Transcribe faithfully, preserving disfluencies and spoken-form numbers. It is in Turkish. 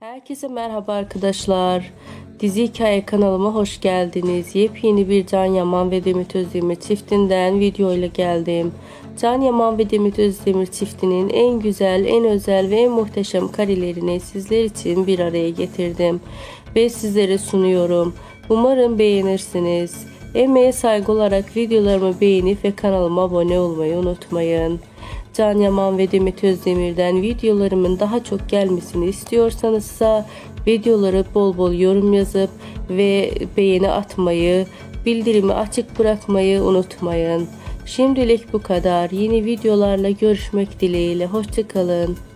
Herkese merhaba arkadaşlar. Dizi Hikaye kanalıma hoş geldiniz. Yepyeni bir Can Yaman ve Demet Özdemir çiftinden video ile geldim. Can Yaman ve Demet Özdemir çiftinin en güzel, en özel ve en muhteşem karelerini sizler için bir araya getirdim ve sizlere sunuyorum. Umarım beğenirsiniz. Emeğe saygı olarak videolarımı beğenip ve kanalıma abone olmayı unutmayın. Can Yaman ve Demet Özdemir'den videolarımın daha çok gelmesini istiyorsanız videoları bol bol yorum yazıp ve beğeni atmayı, bildirimi açık bırakmayı unutmayın. Şimdilik bu kadar. Yeni videolarla görüşmek dileğiyle. Hoşça kalın.